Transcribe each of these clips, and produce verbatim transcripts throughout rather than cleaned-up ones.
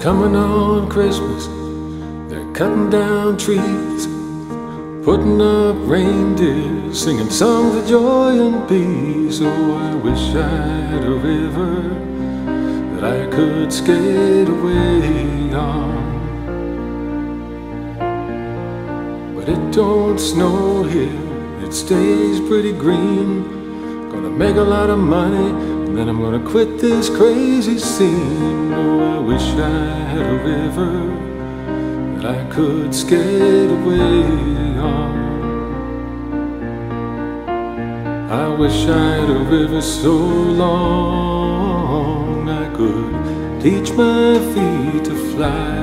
coming on Christmas, they're cutting down trees, putting up reindeer, singing songs of joy and peace. Oh, I wish I had a river that I could skate away on. But it don't snow here, it stays pretty green. Gonna make a lot of money, and then I'm gonna quit this crazy scene. Oh, I wish I had a river that I could skate away on. I wish I had a river so long I could teach my feet to fly.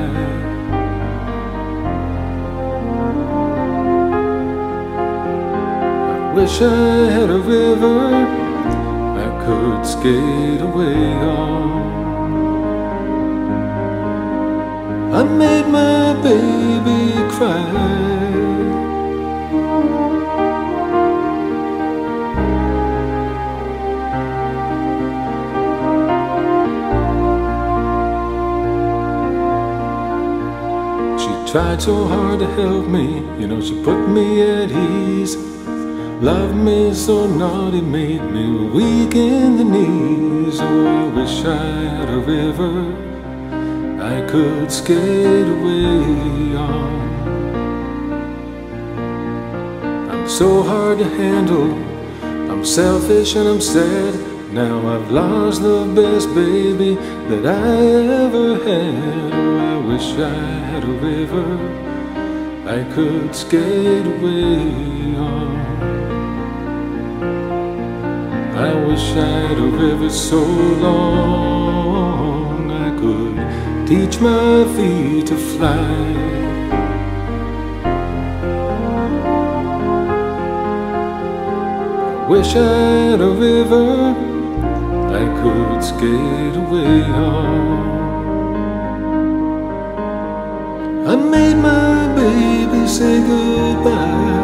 I wish I had a river I could skate away on. I made my baby cry. She tried so hard to help me, you know, she put me at ease. Loved me so naughty, made me weak in the knees. Oh, I wish I had a river I could skate away on. I'm so hard to handle, I'm selfish and I'm sad. Now I've lost the best baby that I ever had. Oh, I wish I had a river I could skate away on. I wish I had a river so long I could teach my feet to fly. I wish I had a river I could skate away on. I made my baby say goodbye.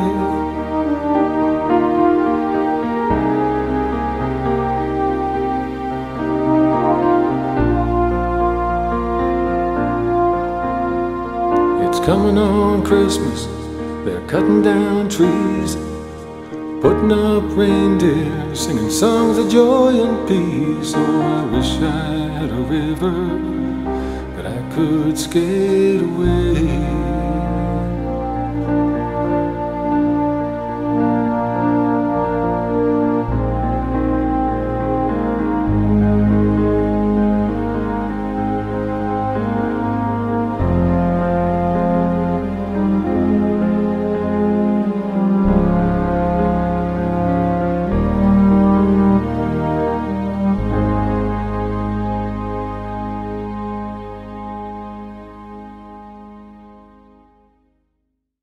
Coming on Christmas, they're cutting down trees, putting up reindeer, singing songs of joy and peace. Oh, I wish I had a river that I could skate away